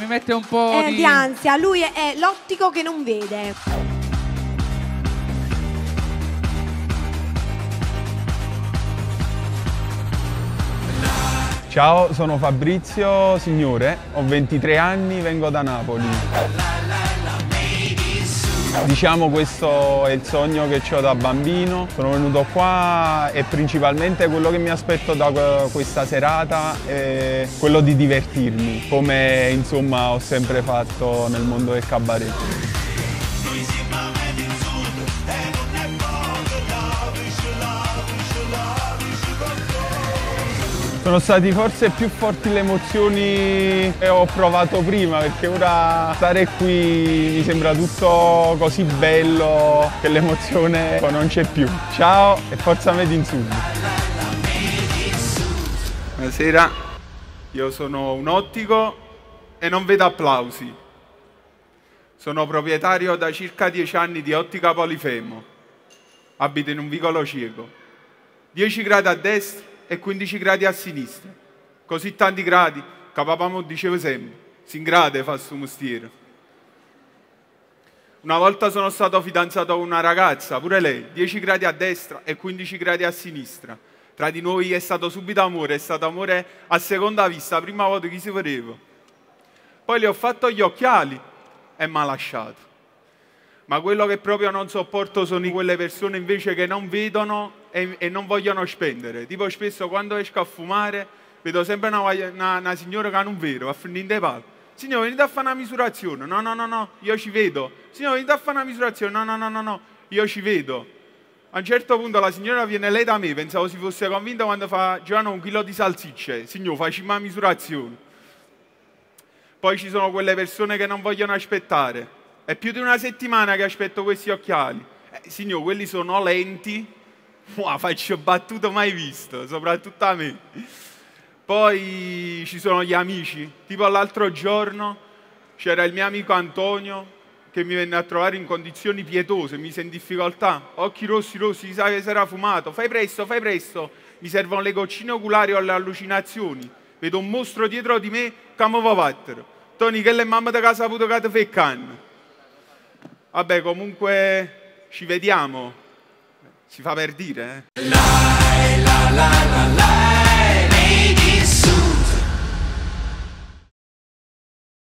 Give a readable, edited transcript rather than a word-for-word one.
Mi mette un po' di ansia. Lui è l'ottico che non vede. Ciao, sono Fabrizio Signore, ho 23 anni, vengo da Napoli. Diciamo questo è il sogno che ho da bambino, sono venuto qua e principalmente quello che mi aspetto da questa serata è quello di divertirmi, come insomma ho sempre fatto nel mondo del cabaret. Sono stati forse più forti le emozioni che ho provato prima, perché ora stare qui mi sembra tutto così bello che l'emozione non c'è più. Ciao e forza Made in Sud. Buonasera, io sono un ottico e non vedo applausi. Sono proprietario da circa 10 anni di Ottica Polifemo. Abito in un vicolo cieco. 10 gradi a destra e 15 gradi a sinistra. Così tanti gradi che papà mi diceva sempre, si ingrade fa questo mestiere. Una volta sono stato fidanzato con una ragazza, pure lei, 10 gradi a destra e 15 gradi a sinistra. Tra di noi è stato subito amore, è stato amore a seconda vista, la prima volta che si voleva. Poi le ho fatto gli occhiali e mi ha lasciato. Ma quello che proprio non sopporto sono quelle persone invece che non vedono e non vogliono spendere. Tipo spesso quando esco a fumare vedo sempre una signora che non vedo, va a finire in dei pali. Signore, venite a fare una misurazione. No, io ci vedo. Signore, venite a fare una misurazione. No, io ci vedo. A un certo punto la signora viene lei da me, pensavo si fosse convinta quando fa Giovanni 1 chilo di salsicce. Signore, facciamo una misurazione. Poi ci sono quelle persone che non vogliono aspettare. È più di una settimana che aspetto questi occhiali. Signore, quelli sono lenti. Wow, faccio battuto mai visto, soprattutto a me. Poi ci sono gli amici. Tipo l'altro giorno c'era il mio amico Antonio che mi venne a trovare in condizioni pietose, mi sento in difficoltà. Occhi rossi, si sa che si era fumato. Fai presto. Mi servono le goccine oculari o le allucinazioni. Vedo un mostro dietro di me che mi va battere. Tony, che è mamma da casa puto che ti fa canna. Vabbè, comunque ci vediamo. Si fa per dire, eh.